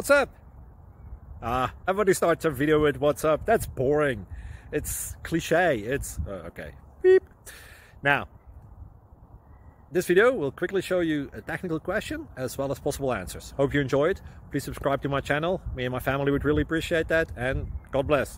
What's up? Everybody starts a video with what's up. That's boring. It's cliche. It's okay. Beep. Now, this video will quickly show you a technical question as well as possible answers. Hope you enjoyed. Please subscribe to my channel. Me and my family would really appreciate that, and God bless.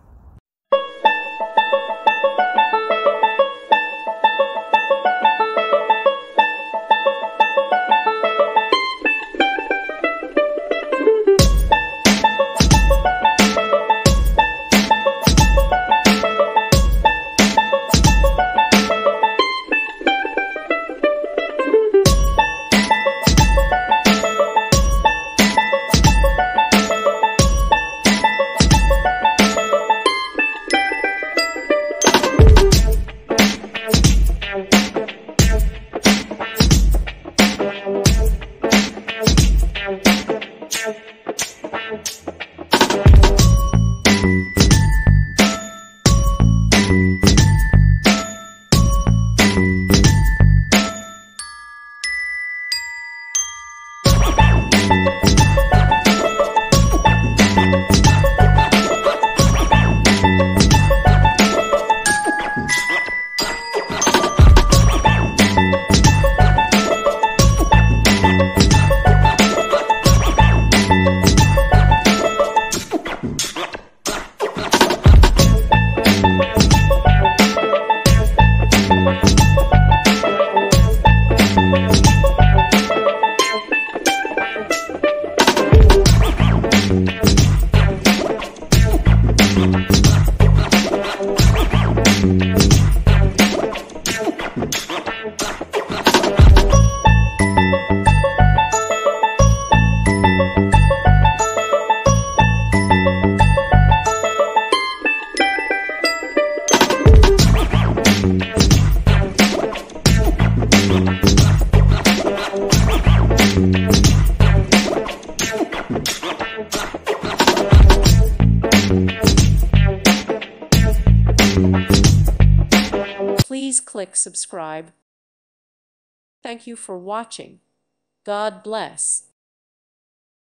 Please click subscribe. Thank you for watching. God bless.